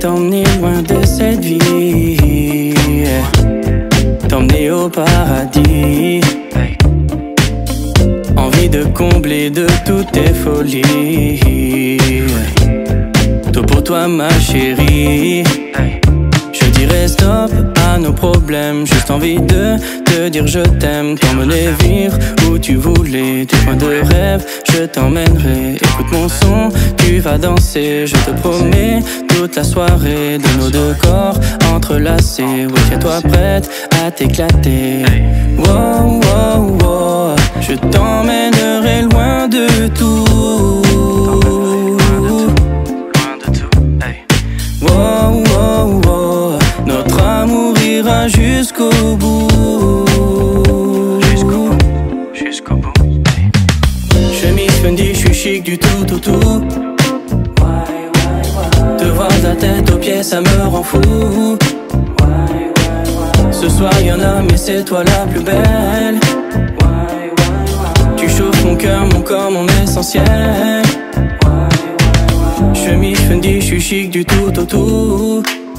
t'emmener loin de cette vie, t'emmener au paradis. Envie de combler de toutes tes folies. Tout pour toi ma chérie. Je dirais stop à nos problèmes. Juste envie de te dire je t'aime. T'emmener vivre où tu voulais. Tes points de rêve, je t'emmènerai. Écoute mon son, tu vas danser. Je te promets toute la soirée de nos deux corps entrelacés. Oui, tiens-toi prête à t'éclater. Wow, wow, wow. Je t'emmènerai loin de tout. Wow, wow, wow. Notre amour ira jusqu'au bout. Jusqu'au bout. Chemise Fendi, je suis chic du tout, tout, tout. Te voir de la tête aux pieds, ça me rend fou. Ce soir y'en a, mais c'est toi la plus belle. Tu chauffes mon cœur, mon corps, mon essentiel. Chemise Fendi, je suis chic du tout au tout.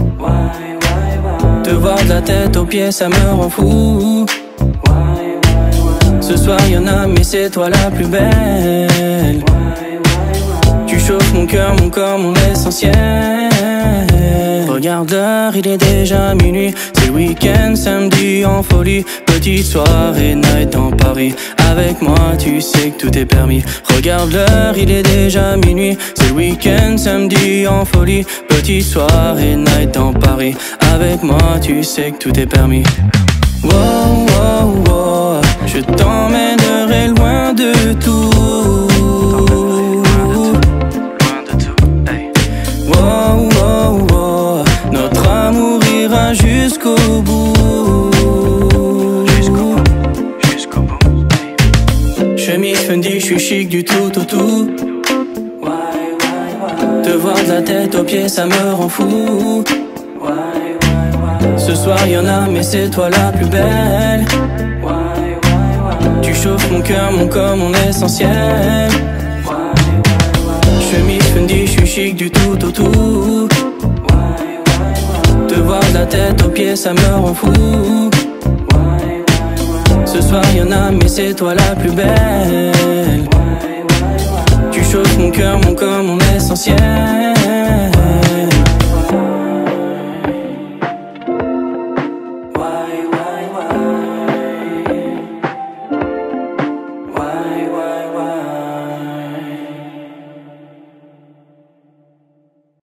Te voir de la tête aux pieds, ça me rend fou. Ce soir y'en a, mais c'est toi la plus belle. Tu chauffes mon cœur, mon corps, mon essentiel. Regarde l'heure, il est déjà minuit. C'est le week-end, samedi en folie. Petite soirée, night dans Paris. Avec moi, tu sais que tout est permis. Regarde l'heure, il est déjà minuit. C'est le week-end, samedi en folie. Petite soirée, night dans Paris. Avec moi, tu sais que tout est permis. Wow, wow, wow. Je t'emmènerai loin de tout. Wow, wow, wow. Notre amour ira jusqu'au bout. Jusqu'au bout. Chemise Fendi, je suis chic du tout au tout. Te voir de la tête aux pieds, ça me rend fou. Ce soir y'en a, mais c'est toi la plus belle. Tu chauffes mon cœur, mon corps, mon essentiel. Chemise Fendi, je suis chic du tout au tout. Te voir de la tête aux pieds, ça me rend fou. Ce soir y'en a, mais c'est toi la plus belle. Tu chauffes mon cœur, mon corps, mon essentiel.